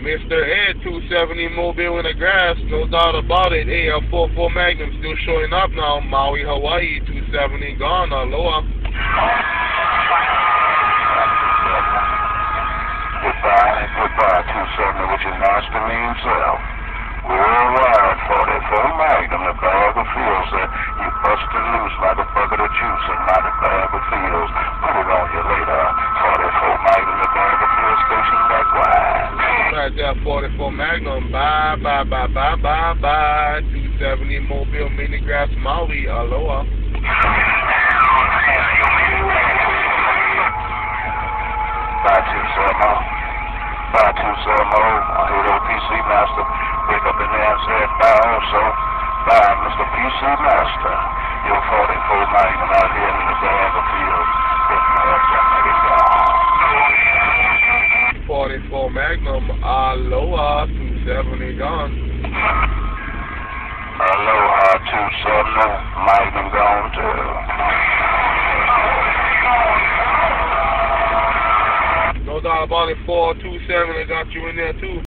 Mr. Ed, 270 Mobile in the grass, no doubt about it. Hey, 44 Magnum still showing up now. Maui, Hawaii, 270 gone. Aloha. Goodbye, 270 with your nasty mean self. Worldwide, 44 Magnum, the bag of feels that you busted loose like a bucket of juice and not a bag of feels. Put it on you later. 44 Magnum, the bag of feels, station back wide. Right there, 44 Magnum. Bye, bye, bye, bye, bye, bye. 270 Mobile, Mini Grass, Maui. Aloha. Bye, 270. Bye, 270. I hear old PC Master wake up in there and say bye also. Bye, Mr. PC Master. Your 44 Magnum out here in the bag of field. Get 44 Magnum. Aloha. 270 gone. Aloha, 270. Magnum gone too. No doubt about it, 427, I got you in there too.